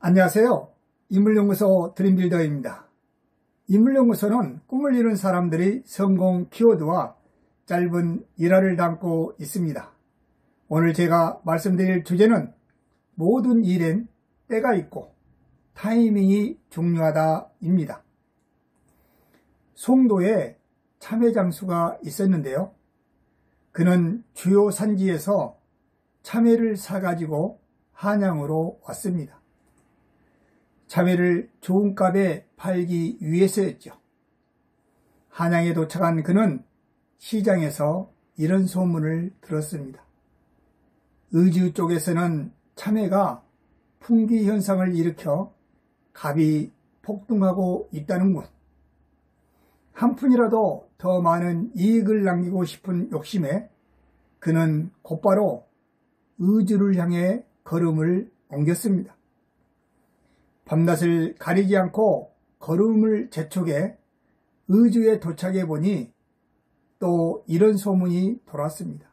안녕하세요. 인물연구소 드림빌더입니다. 인물연구소는 꿈을 이룬 사람들의 성공 키워드와 짧은 일화를 담고 있습니다. 오늘 제가 말씀드릴 주제는 모든 일엔 때가 있고 타이밍이 중요하다입니다. 송도에 참외 장수가 있었는데요. 그는 주요 산지에서 참외를 사가지고 한양으로 왔습니다. 참외를 좋은 값에 팔기 위해서였죠. 한양에 도착한 그는 시장에서 이런 소문을 들었습니다. 의주 쪽에서는 참외가 풍기 현상을 일으켜 값이 폭등하고 있다는군. 한 푼이라도 더 많은 이익을 남기고 싶은 욕심에 그는 곧바로 의주를 향해 걸음을 옮겼습니다. 밤낮을 가리지 않고 걸음을 재촉해 의주에 도착해 보니 또 이런 소문이 돌았습니다.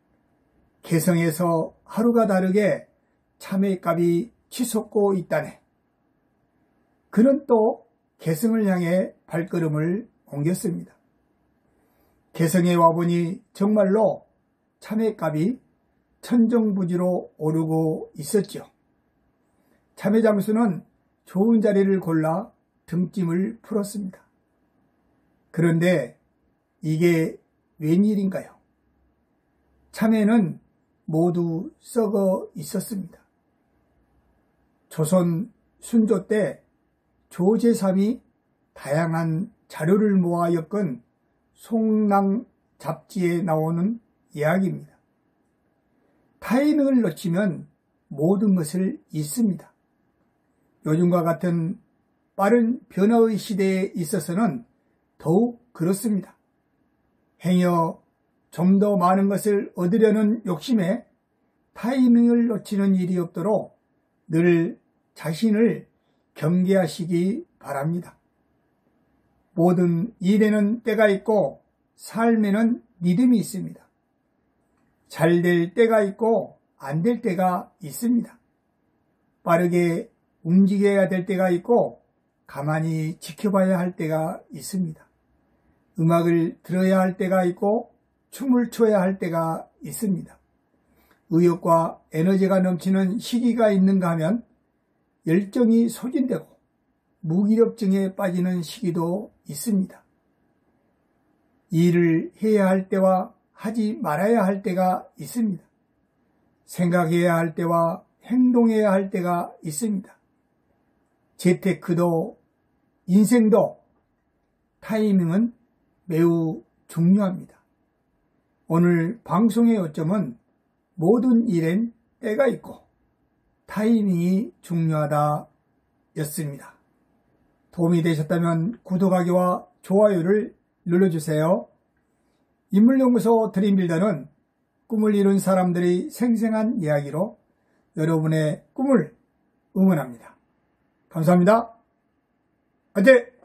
개성에서 하루가 다르게 참외값이 치솟고 있다네. 그는 또 개성을 향해 발걸음을 옮겼습니다. 개성에 와보니 정말로 참외값이 천정부지로 오르고 있었죠. 참외 장수는 좋은 자리를 골라 등짐을 풀었습니다. 그런데 이게 웬일인가요? 참외는 모두 썩어 있었습니다. 조선 순조 때 조제삼이 다양한 자료를 모아 엮은 송랑 잡지에 나오는 이야기입니다. 타이밍을 놓치면 모든 것을 잃습니다. 요즘과 같은 빠른 변화의 시대에 있어서는 더욱 그렇습니다. 행여 좀 더 많은 것을 얻으려는 욕심에 타이밍을 놓치는 일이 없도록 늘 자신을 경계하시기 바랍니다. 모든 일에는 때가 있고 삶에는 리듬이 있습니다. 잘 될 때가 있고 안 될 때가 있습니다. 빠르게 움직여야 될 때가 있고 가만히 지켜봐야 할 때가 있습니다. 음악을 들어야 할 때가 있고 춤을 춰야 할 때가 있습니다. 의욕과 에너지가 넘치는 시기가 있는가 하면 열정이 소진되고 무기력증에 빠지는 시기도 있습니다. 일을 해야 할 때와 하지 말아야 할 때가 있습니다. 생각해야 할 때와 행동해야 할 때가 있습니다. 재테크도 인생도 타이밍은 매우 중요합니다. 오늘 방송의 요점은 모든 일엔 때가 있고 타이밍이 중요하다 였습니다. 도움이 되셨다면 구독하기와 좋아요를 눌러주세요. 인물연구소 드림빌더는 꿈을 이룬 사람들의 생생한 이야기로 여러분의 꿈을 응원합니다. 감사합니다. 화이팅!